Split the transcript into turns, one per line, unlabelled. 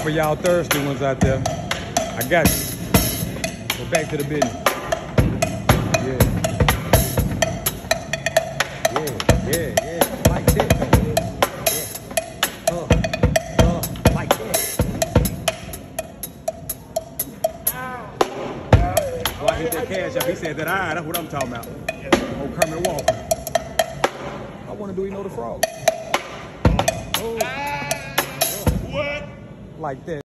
for y'all thirsty ones out there. I got you. Go back to the business. Yeah. Yeah. Like that. Yeah. Like that. Well, I hit that cash up. He said that, that's what I'm talking about. Oh, Kermit Walker. I want to do, the frog. Oh. What? Like that.